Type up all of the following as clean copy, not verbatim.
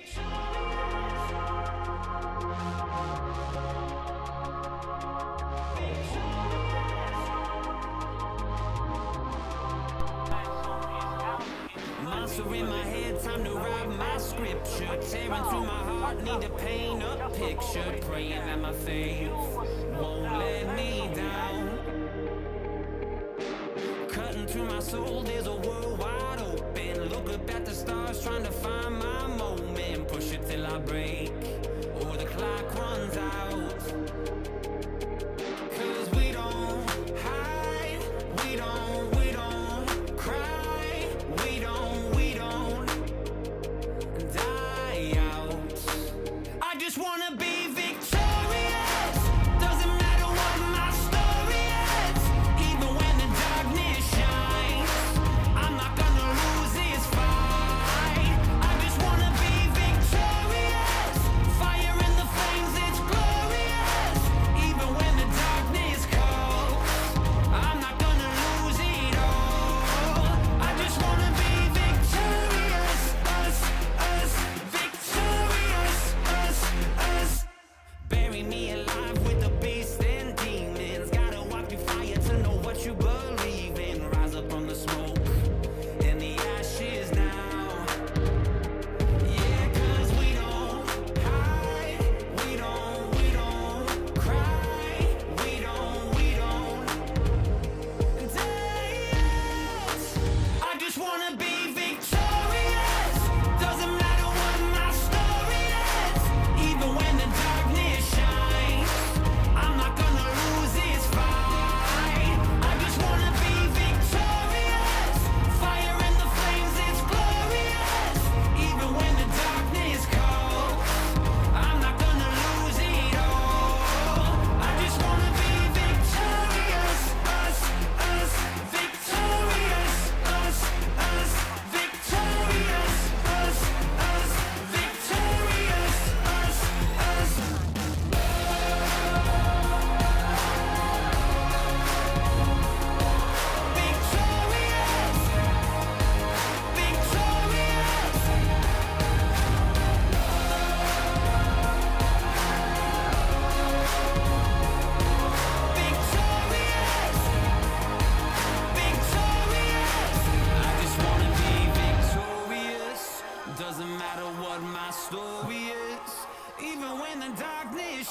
Monster in my head, time to write my scripture. Tearing through my heart, need to paint a picture. Praying that my faith won't let me down. Cutting through my soul, there's a world wide open. Look up at the stars, trying to find my moment. Push it till I break, or the clock runs out. Cause we don't hide, we don't cry, we don't die out. I just wanna be victorious. Doesn't matter what my story is. Even when the darkness shines, I'm not gonna lose this fight. I just wanna be victorious. Fire in the flames, it's glorious. Even when the darkness calls, I'm not gonna lose it all. I just wanna be victorious. Us, victorious. Us. Bury me alive with the beast and demons. Gotta walk through fire to know what you believe in. Rise up from the smoke and the ashes now. Yeah, cause we don't hide, we don't cry, we don't die out. I just wanna be victorious. Doesn't matter what my story is. Even when the darkness shines, I'm not gonna lose this fight. I just wanna be victorious. Fire in the flames, it's glorious. Even when the darkness calls, I'm not gonna lose it all. I just wanna be victorious. Us, victorious. Us, victorious. Us, victorious. Us. Doesn't matter what my story is. Even when the darkness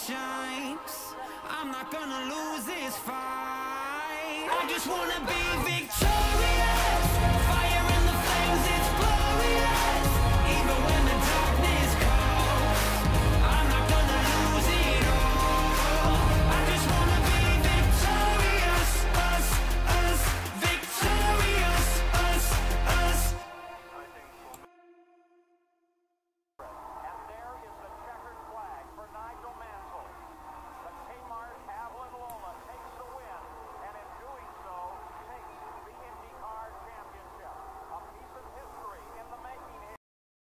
shines, I'm not gonna lose this fight. I just wanna be victorious.